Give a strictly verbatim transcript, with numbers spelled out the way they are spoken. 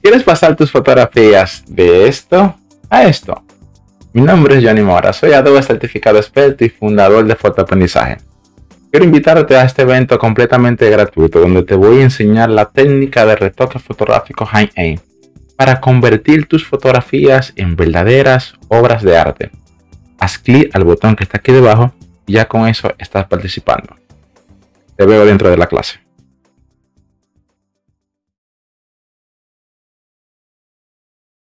¿Quieres pasar tus fotografías de esto a esto? Mi nombre es Johnny Mora, soy Adobe certificado experto y fundador de Fotoaprendizaje. Quiero invitarte a este evento completamente gratuito donde te voy a enseñar la técnica de retoque fotográfico high-end para convertir tus fotografías en verdaderas obras de arte. Haz clic al botón que está aquí debajo y ya con eso estás participando. Te veo dentro de la clase.